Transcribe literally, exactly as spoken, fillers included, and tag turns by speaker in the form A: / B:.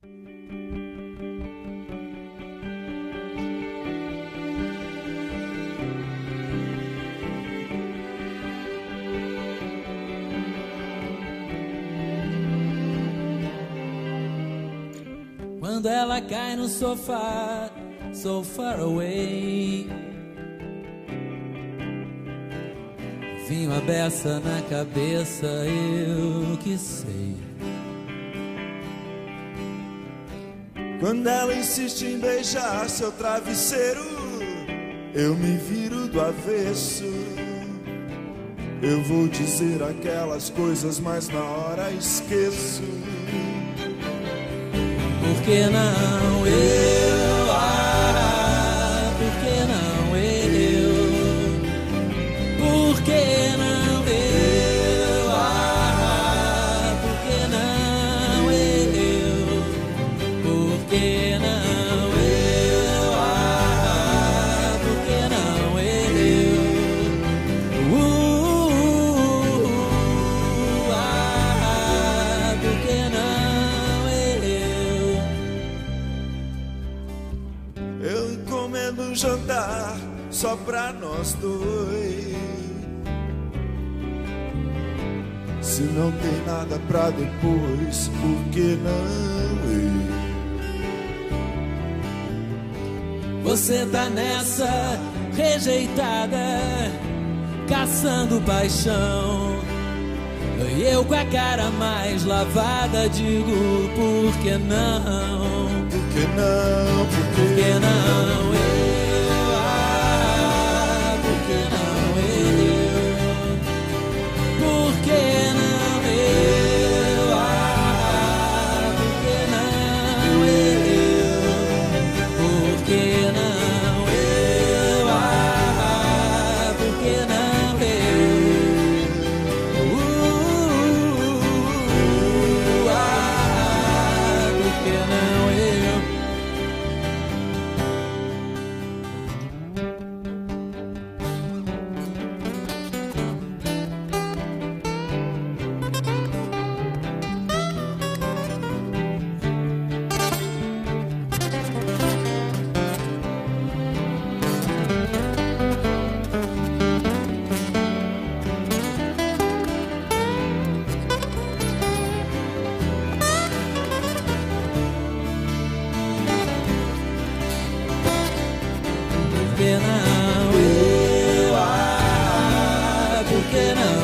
A: Quando ela cai no sofá, so far away, vinho a beça na cabeça, eu que sei.
B: Quando ela insiste em beijar seu travesseiro, eu me viro do avesso. Eu vou dizer aquelas coisas, mas na hora esqueço.
A: Por que não eu? Ah, por que não eu? Por que não eu? Ah, por que não eu? Por que não eu? Ah, por que não eu? Uh, ah, por que não eu?
B: Eu encomendo um jantar só pra nós dois. Se não tem nada pra depois, por que não ir?
A: Você tá nessa rejeitada, caçando paixão, e eu com a cara mais lavada digo, por que não?
B: Por que não? Por que,
A: Por que não eu? Ah, por que não eu? Por que não eu? Ah, por que não eu? Por que não eu? Ah, por que não eu? Uh, ah, por que não eu? Por que não eu? Ah, por que não